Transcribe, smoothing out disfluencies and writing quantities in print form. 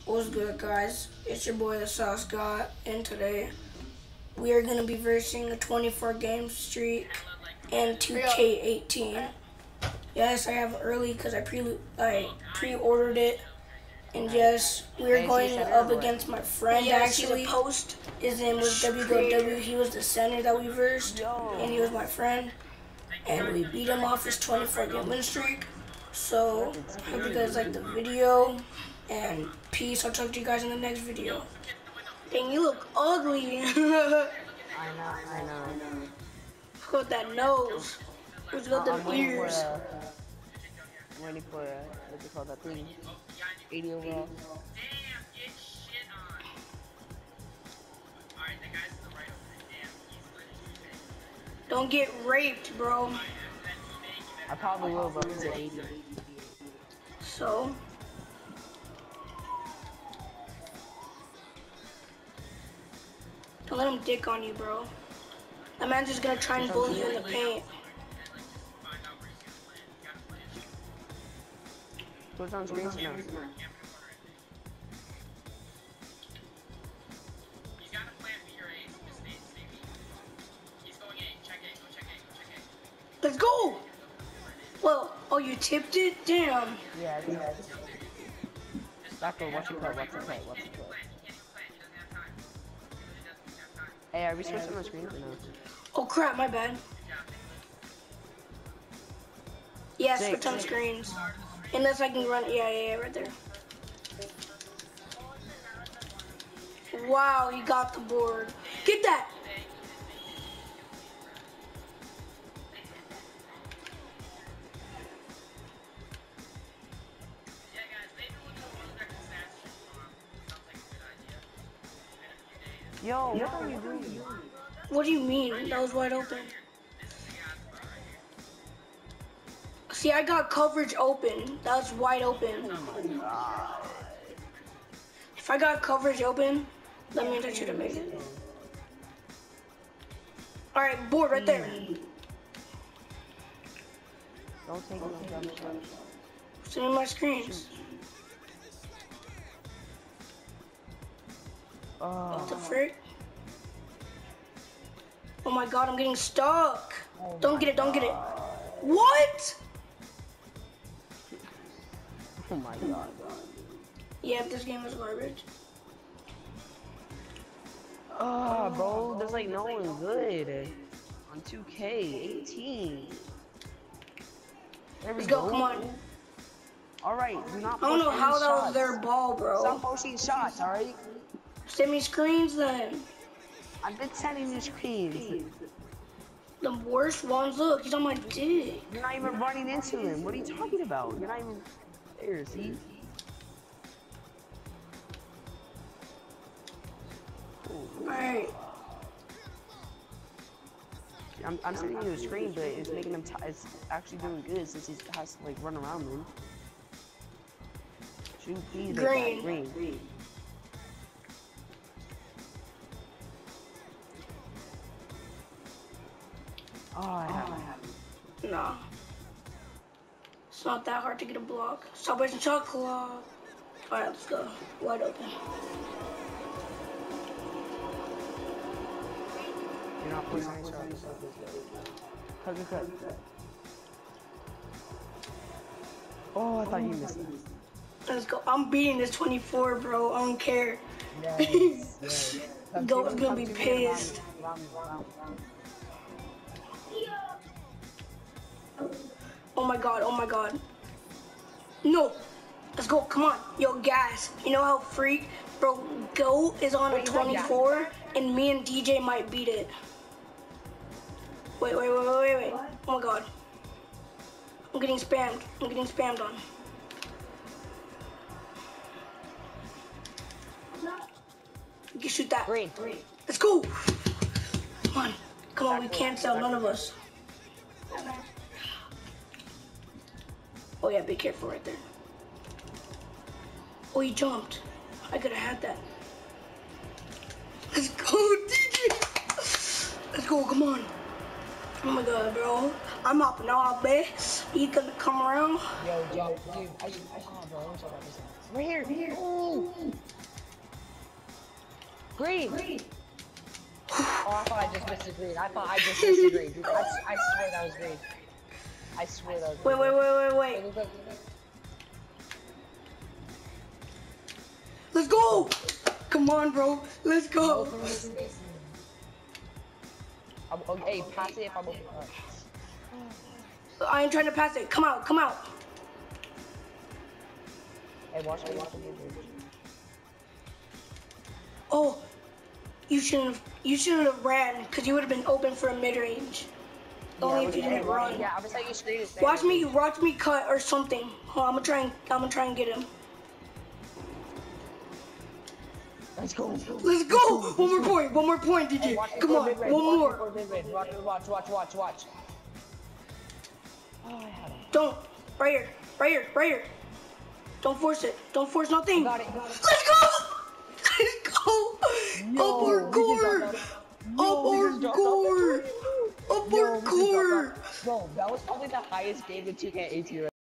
What's good, guys? It's your boy, the Sauce God, and today we are going to be versing a 24 game streak and 2K18. Yes, I have early because I pre-ordered it, and yes, we are going up against my friend. Actually, his name was WGoW. He was the center that we versed, and he was my friend, and we beat him off his 24 game win streak. So, hope you guys like the video, and peace. I'll talk to you guys in the next video. Dang, you look ugly. I know. Look at that nose. Who's got the ears? I'm waiting for, what do you call that thing? 80 overall. Don't get raped, bro. I probably will, but it's at 80. So? Don't let him dick on you, bro. That man's just gonna try and bully you in the paint. What's on screen now? Let's go! Well, oh, you tipped it? Damn. Yeah, I think Doctor, what's the cut? Hey, are we switching on screen or no? Oh crap, my bad. Yeah, Six. switch on screens. Unless I can run, yeah, right there. Wow, you got the board. Get that! Yo, what are you doing? What do you mean? That was wide open. See, I got coverage open. That was wide open. If I got coverage open, that means I should have made it. Alright, board right there. Don't take no jump shots. Send me my screens. What the frick? Oh my god, I'm getting stuck. Don't get it. What? Oh my god. Yeah, this game is garbage. Bro, there's like no one good on 2K18. There we Let's go, come on. Alright, do not I don't know how that shots. was their ball, bro. Stop posting shots, alright? Send me screens then. I've been sending you screens. The worst ones, look, he's on my dick. You're not even running into him. What are you talking about? You're not even there, see? Alright. I'm sending you a screen, but it's making him. It's actually doing good since he has to like run around them. Shoot, please. Green. Oh, I have. Nah. It's not that hard to get a block. Strawberries and chocolate. Alright, let's go. Wide open. You're not pushing any shots. Cut. Oh, I thought you missed it. Let's go. I'm beating this 24, bro. I don't care. Yes. Goat's gonna be pissed. Oh my god. No. Let's go. Come on. Yo, gas. You know how freak? Bro, Goat is on a 24, and me and DJ might beat it. Wait. Oh my god. I'm getting spammed on. You can shoot that. Green. Let's go. Come on, we can't sell, none of us. Oh yeah, be careful right there. Oh, he jumped. I could have had that. Let's go, DJ. Let's go, come on. Oh my god, bro. I'm hopping off, man. He gonna come around. Yo, dude, bro, let me talk about this. Right here. Ooh. green. Oh, I thought I just missed the green. I thought I just missed the green. Dude, I swear that was green. I swear that was green. Wait. Let's go! Come on, bro. Let's go. Hey, pass it if I'm open. I ain't trying to pass it. Come out. Hey, watch me. Oh, you shouldn't have ran, because you would have been open for a mid-range. Only if you didn't run. Yeah, I was like, you screen. Watch me cut or something. Oh, I'm gonna try and get him. Let's go. Let's go! One more point, DJ. Come on, one more. Watch. Oh, I had him. Don't. Right here. Don't force it. Don't force nothing. Got it. Let's go! Let's go! Up our core! Bro, that was probably the highest game in 2K18.